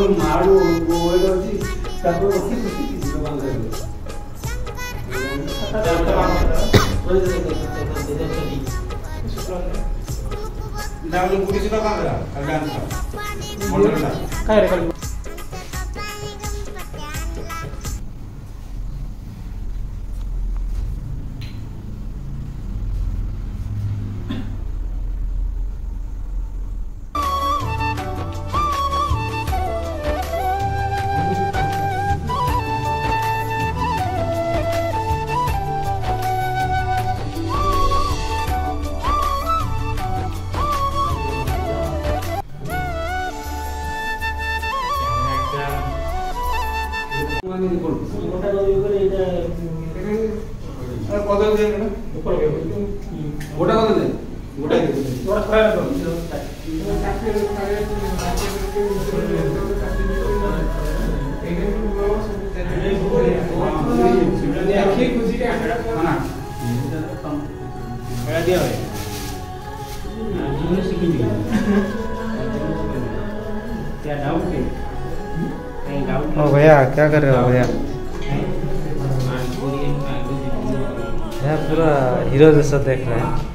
मारू वो जी ताको रखी खुशी की बांध रहे दावलो पुलिस का बांध रहा कल्याण का मोटर का काय रे कल कदल दे ना ऊपर गोटा कदल दे गोटा दे थोड़ा खड़ा रखो आखिर खुशी के ना बड़ा दिया है ये सीखी क्या डाउट है ओ भैया क्या कर रहे हो भैया? यार पूरा हीरो जैसा देख रहे हैं।